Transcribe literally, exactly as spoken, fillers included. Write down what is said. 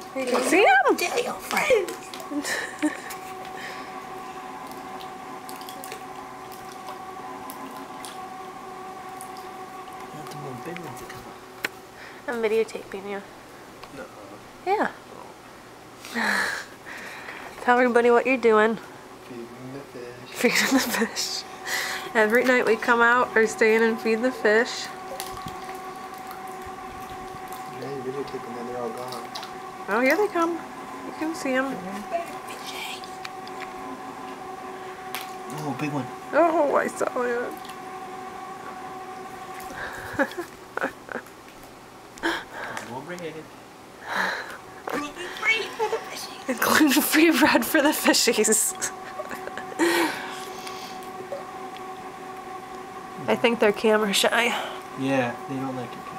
You can see them. Tell your friends. Not the more big ones that come up. I'm videotaping you. No. Yeah. Tell everybody what you're doing. Feeding the fish. Feeding the fish. Every night we come out or stay in and feed the fish. Yeah, you videotaping them, they're all gone. Oh, here they come. You can see them. Oh, big one. Oh, I saw it. Gluten-free for the fishies. Gluten-free bread for the fishies. I think they're camera shy. Yeah, they don't like it.